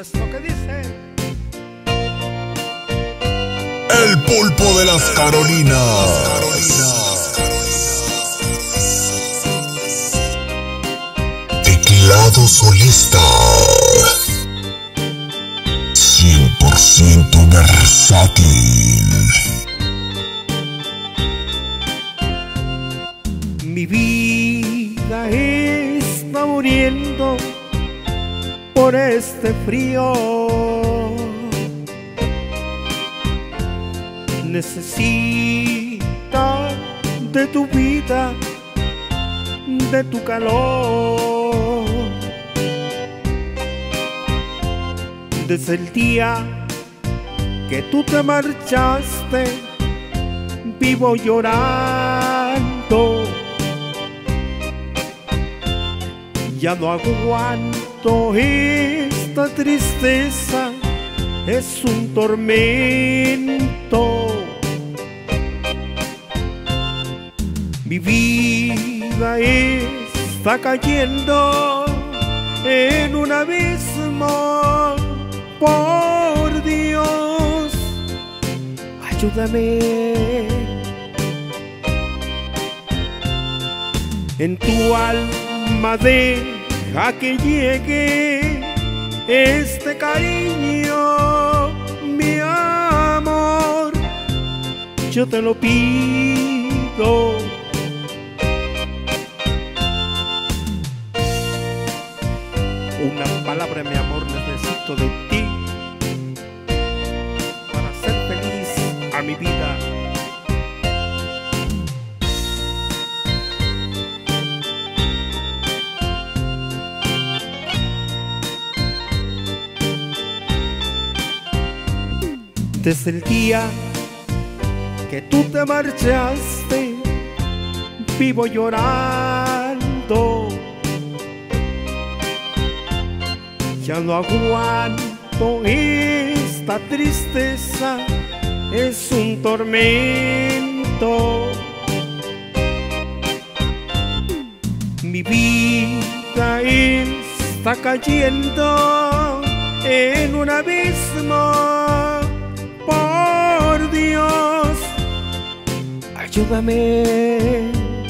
Esto que dice: El pulpo de las Carolinas. Teclado solista 100% versátil. Mi vida está muriendo por este frío. Necesita de tu vida, de tu calor. Desde el día que tú te marchaste, vivo llorando. Ya no aguanto esta tristeza, es un tormento. Mi vida está cayendo en un abismo. Por Dios, ayúdame. En tu alma deja que llegue este cariño, mi amor, yo te lo pido. Una palabra, mi amor, necesito de ti para ser feliz a mi vida. Desde el día que tú te marchaste, vivo llorando. Ya no aguanto esta tristeza, es un tormento. Mi vida está cayendo en un abismo. Por Dios, ayúdame.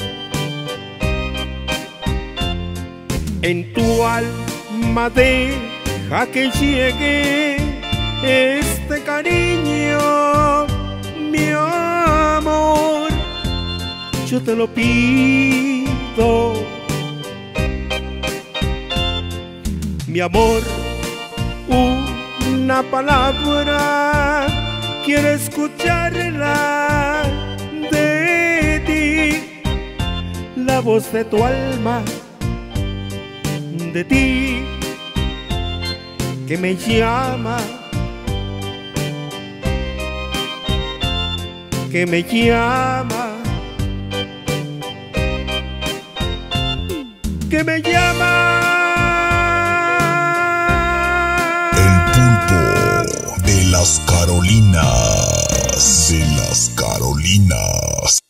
En tu alma deja que llegue este cariño, mi amor, yo te lo pido. Mi amor, una palabra quiero escucharla de ti, la voz de tu alma, de ti que me llama, que me llama, que me llama. El pulpo de las Carolinas. De las Carolinas.